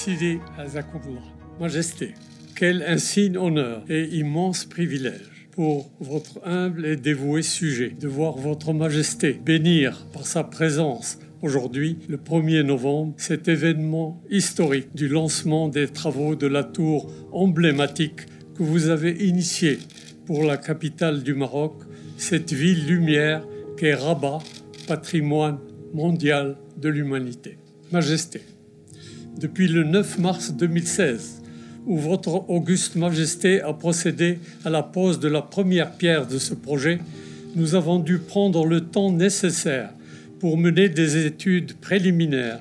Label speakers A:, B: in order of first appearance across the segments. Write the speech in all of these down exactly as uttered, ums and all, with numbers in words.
A: Sidi Azakoullah, Majesté, quel insigne honneur et immense privilège pour votre humble et dévoué sujet de voir votre Majesté bénir par sa présence aujourd'hui, le premier novembre, cet événement historique du lancement des travaux de la tour emblématique que vous avez initiée pour la capitale du Maroc, cette ville lumière qu'est Rabat, patrimoine mondial de l'humanité. Majesté, depuis le neuf mars deux mille seize, où votre auguste Majesté a procédé à la pose de la première pierre de ce projet, nous avons dû prendre le temps nécessaire pour mener des études préliminaires,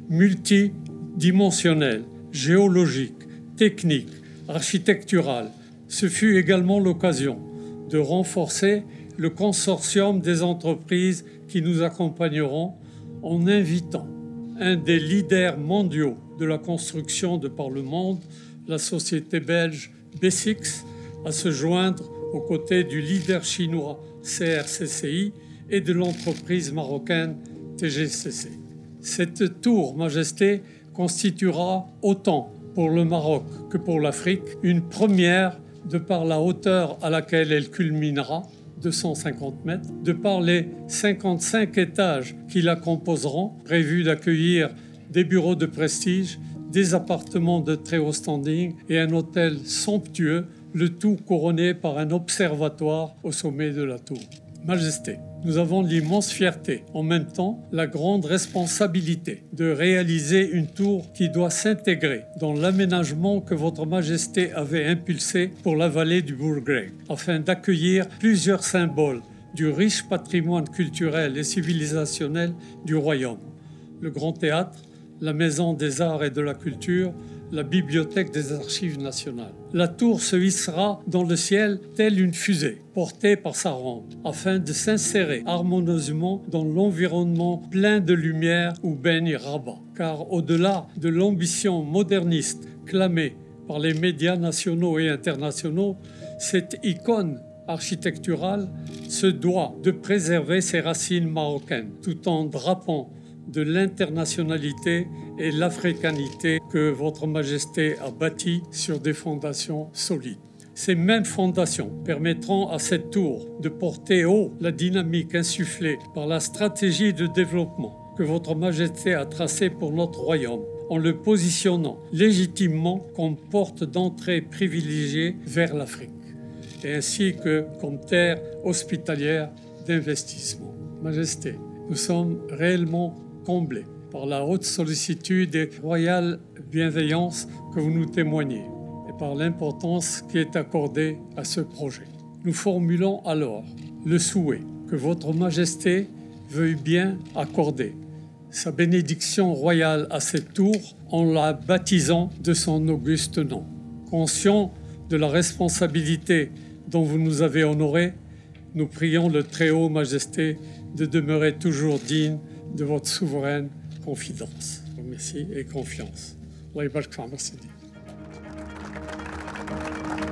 A: multidimensionnelles, géologiques, techniques, architecturales. Ce fut également l'occasion de renforcer le consortium des entreprises qui nous accompagneront en invitant un des leaders mondiaux de la construction de par le monde, la société belge B six, à se joindre aux côtés du leader chinois C R C C I et de l'entreprise marocaine T G C C. Cette tour Majesté constituera autant pour le Maroc que pour l'Afrique une première de par la hauteur à laquelle elle culminera, deux cent cinquante mètres, de par les cinquante-cinq étages qui la composeront, prévus d'accueillir des bureaux de prestige, des appartements de très haut standing et un hôtel somptueux, le tout couronné par un observatoire au sommet de la tour. Majesté, nous avons l'immense fierté, en même temps la grande responsabilité de réaliser une tour qui doit s'intégrer dans l'aménagement que votre Majesté avait impulsé pour la vallée du Bourgreg, afin d'accueillir plusieurs symboles du riche patrimoine culturel et civilisationnel du royaume. Le Grand Théâtre, la Maison des Arts et de la Culture, la Bibliothèque des Archives nationales. La tour se hissera dans le ciel telle une fusée, portée par sa rampe, afin de s'insérer harmonieusement dans l'environnement plein de lumière où baigne Rabat. Car au-delà de l'ambition moderniste clamée par les médias nationaux et internationaux, cette icône architecturale se doit de préserver ses racines marocaines, tout en drapant de l'internationalité et l'africanité que votre Majesté a bâti sur des fondations solides. Ces mêmes fondations permettront à cette tour de porter haut la dynamique insufflée par la stratégie de développement que votre Majesté a tracée pour notre royaume, en le positionnant légitimement comme porte d'entrée privilégiée vers l'Afrique, et ainsi que comme terre hospitalière d'investissement. Majesté, nous sommes réellement comblés par la haute sollicitude et royale bienveillance que vous nous témoignez et par l'importance qui est accordée à ce projet. Nous formulons alors le souhait que votre Majesté veuille bien accorder sa bénédiction royale à cette tour en la baptisant de son auguste nom. Conscient de la responsabilité dont vous nous avez honorés, nous prions le Très-Haut Majesté de demeurer toujours digne de votre souveraine confidence. Merci et confiance. Allah yabarak fi Amr Sidi.